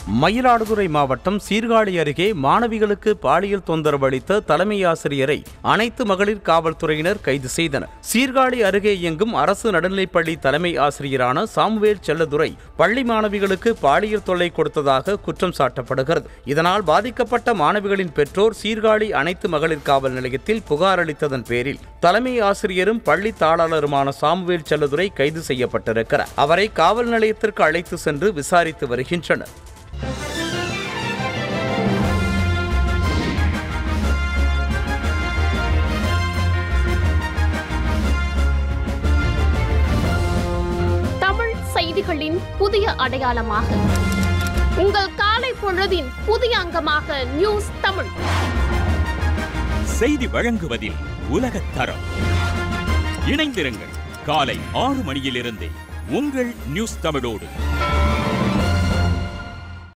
மயிலாடுதுறை மாவட்டம் சீர்காழி அருகே மாணவிகளுக்கு பாலியல் தொந்தரவு அளித்த தலைமை ஆசிரியரை அனைத்து மகளிர் காவல்துறையினர் கைது செய்தனர். சீர்காழி அருகே இயங்கும் அரசு நடுநிலைப்பள்ளி தலைமை ஆசிரியரான சாமுவேல் செல்லதுரை பள்ளி மாணவிகளுக்கு பாலியல் தொல்லை கொடுத்ததாக குற்றம் சாட்டப்படுகிறது. இதனால் பாதிக்கப்பட்ட மாணவிகளின் பெற்றோர் சீர்காழி அனைத்து மகளிர் காவல் நிலையத்தில் புகார் அளித்ததன் பேரில் தலைமை ஆசிரியரும் பள்ளி தாளாளருமான சாமுவேல் செல்லதுரை கைது செய்யப்பட்டிருக்கிறார். அவரை காவல் நிலையத்திற்கு அழைத்து சென்று விசாரித்து வருகின்றனர். தமிழ் செய்திகளின் புதிய அடையாளமாக உங்கள் காலை பொழுதின் புதிய அங்கமாக நியூஸ் தமிழ் செய்தி வழங்குவதில் உலகத் தரம். இணைந்திருங்கள் காலை 6 மணியிலிருந்தே உங்கள் நியூஸ் தமிழோடு.